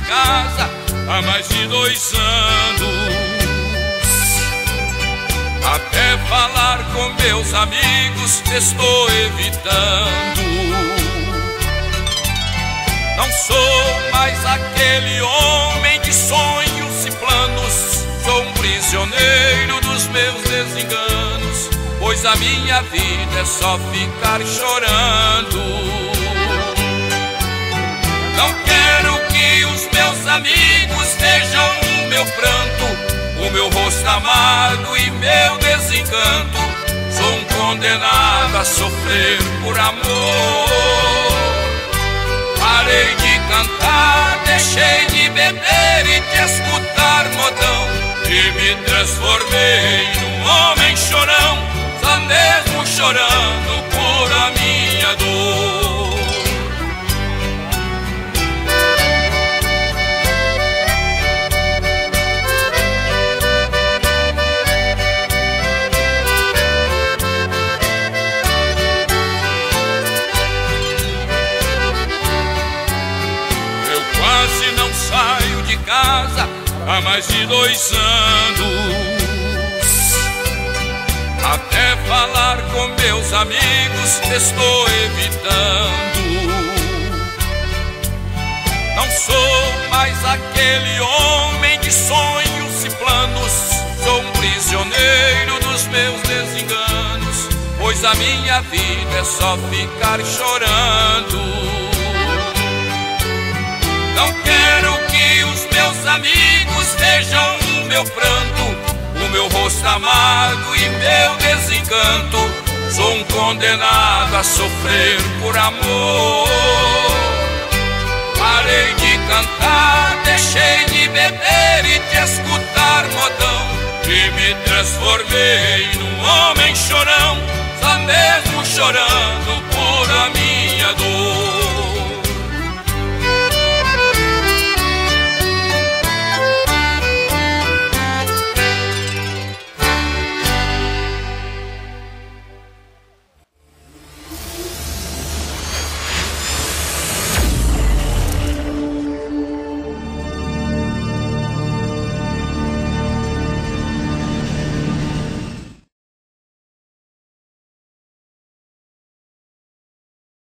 casa há mais de 2 anos. Até falar com meus amigos estou evitando. Não sou mais aquele homem de sonhos e planos. Sou um prisioneiro dos meus desenganos, pois a minha vida é só ficar chorando. Não quero que os meus amigos vejam o meu pranto, o meu rosto amargo e meu desencanto. Sou um condenado a sofrer por amor. Parei de cantar, deixei de beber e de escutar modão, e me transformei num homem chorão, só mesmo chorando por a minha dor. Saio de casa há mais de 2 anos. Até falar com meus amigos estou evitando. Não sou mais aquele homem de sonhos e planos. Sou um prisioneiro dos meus desenganos, pois a minha vida é só ficar chorando. Não quero que os meus amigos vejam o meu pranto, o meu rosto amargo e meu desencanto. Sou um condenado a sofrer por amor. Parei de cantar, deixei de beber e de escutar modão, e me transformei num homem chorão, só mesmo chorando por a minha dor.